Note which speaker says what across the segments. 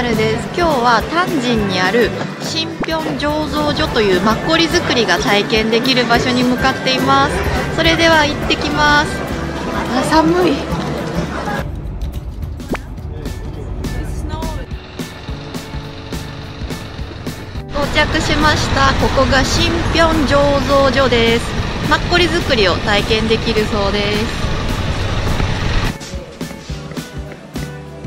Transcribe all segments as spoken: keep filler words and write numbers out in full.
Speaker 1: 春です。今日は丹神にある新平醸造所というマッコリ作りが体験できる場所に向かっています。それでは行ってきます。あ、寒い。到着しました。ここが新平醸造所です。マッコリ作りを体験できるそうです。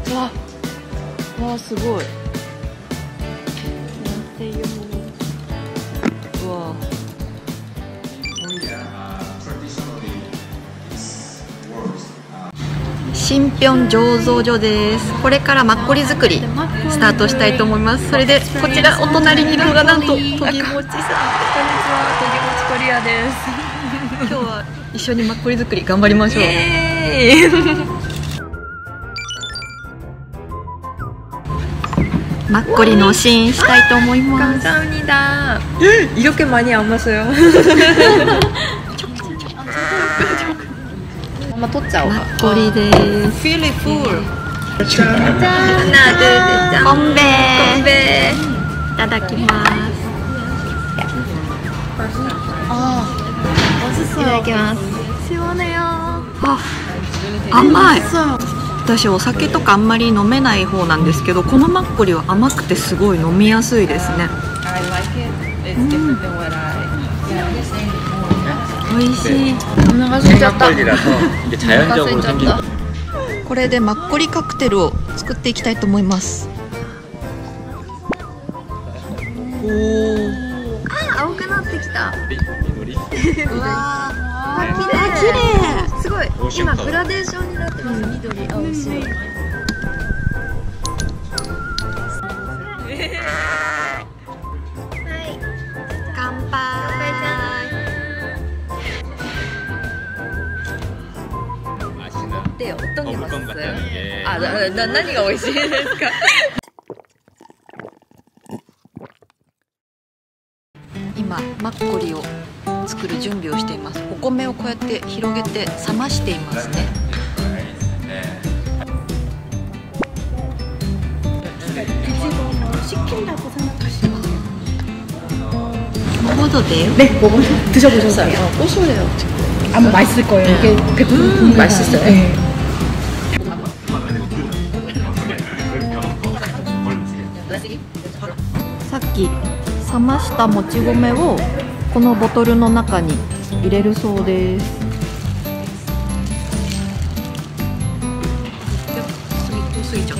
Speaker 1: わわあ、すごい。なんていうもの。うわ新平醸造所です。これからマッコリ作りスタートしたいと思います。それでこちらお隣にいるのがなんととぎもちさん。こんにちは、とぎもちコリアです。今日は一緒にマッコリ作り頑張りましょう。イエーイマッコリのシーンしたいと思います。
Speaker 2: 감사합니다. 이렇게 많이 안 마셔요. 한번 tos자.
Speaker 1: マッコリです。
Speaker 2: Feel it full.
Speaker 1: 짠.
Speaker 2: 하나, 둘, 셋, 짠.
Speaker 1: 건배.
Speaker 2: 건배.
Speaker 1: いただきます。あ、いただきます。시원해요。あ、甘い。私お酒とかあんまり飲めない方なんですけど、このマッコリは甘くてすごい飲みやすいですね。うん、美味しい。お腹空いちゃった。これでマッコリカクテルを作っていきたいと思います。おお。あ、青くなってきた。うわー、綺麗、綺麗。すごい。今グラデーションになってます。緑、青、白。はい、乾杯。で、어떤 게 맛있어요? 아, 나, 나,何が美味しいですか? 今マッコリを作る準備をしています。お米をこうやって広げて冷ましていますね。먹어도 돼요?
Speaker 3: 네, 먹어 드셔보셨어요?
Speaker 2: 아, 고소해요.
Speaker 3: 아마 맛있을 거예요. 이게 백 퍼센트
Speaker 2: 음, 맛있어요.
Speaker 3: 네.
Speaker 1: さっき冷ましたもち米をこのボトルの中に入れるそうです。過ぎちゃった。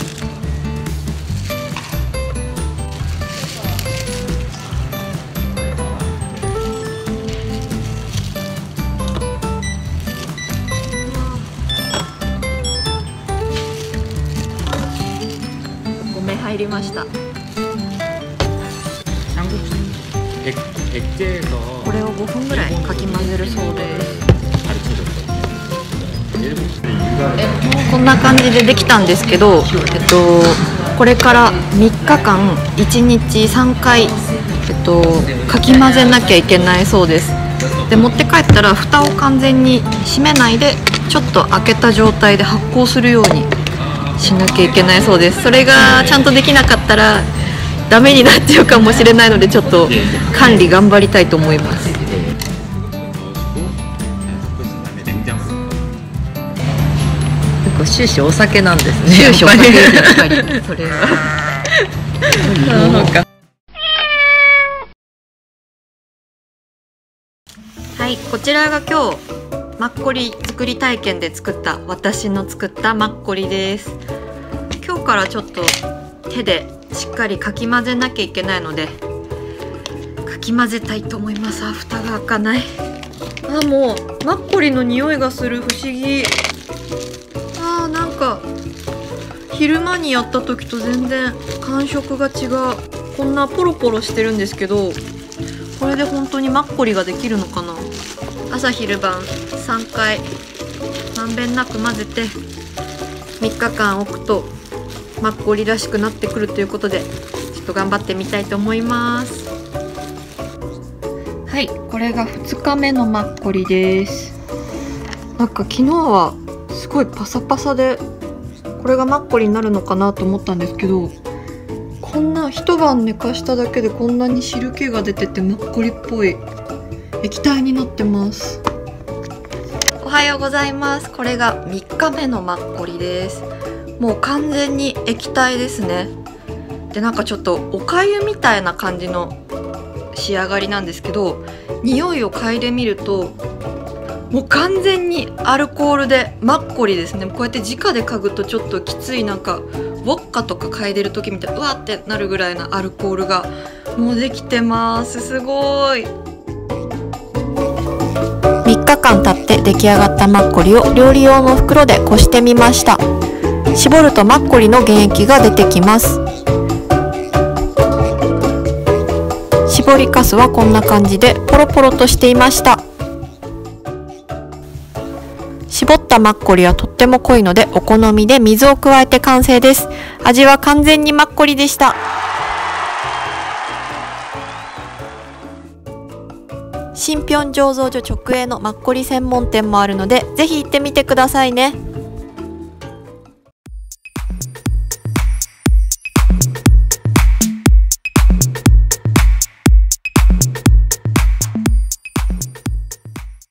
Speaker 1: 米入りました。これをごふんぐらいかき混ぜるそうです。こんな感じでできたんですけど、えっと、これからみっかかんいちにちさんかい、えっと、かき混ぜなきゃいけないそうです。で、持って帰ったら蓋を完全に閉めないでちょっと開けた状態で発酵するようにしなきゃいけないそうです。それがちゃんとできなかったらダメになっちゃうかもしれないので、ちょっと管理頑張りたいと思います。
Speaker 2: 終始お酒なんですね。
Speaker 1: 終始お酒ですやっぱり。それは。はい、こちらが今日マッコリ作り体験で作った私の作ったマッコリです。今日からちょっと手でしっかりかき混ぜなきゃいけないのでかき混ぜたいと思います。あ、蓋が開かない。あ、もうマッコリの匂いがする。不思議。あー、なんか昼間にやった時と全然感触が違う。こんなポロポロしてるんですけど、これで本当にマッコリができるのかな。朝昼晩さんかいまんべんなく混ぜてみっかかん置くとマッコリらしくなってくるということで、ちょっと頑張ってみたいと思います。はい、これがふつかめのマッコリです。なんか昨日はすごいパサパサで、 これがマッコリになるのかなと思ったんですけど、こんな一晩寝かしただけでこんなに汁気が出ててマッコリっぽい液体になってます。おはようございます。これがみっかめのマッコリです。もう完全に液体ですね。で、なんかちょっとおかゆみたいな感じの仕上がりなんですけど、匂いを嗅いでみるともう完全にアルコールでマッコリですね。こうやって直で嗅ぐとちょっときつい、なんかウォッカとか嗅いでる時みたい、うわってなるぐらいのアルコールがもうできてます。すごい。みっかかん経って出来上がったマッコリを料理用の袋でこしてみました。絞るとマッコリの原液が出てきます。絞りかすはこんな感じでポロポロとしていました。絞ったマッコリはとっても濃いのでお好みで水を加えて完成です。味は完全にマッコリでした。新平醸造所直営のマッコリ専門店もあるのでぜひ行ってみてくださいね。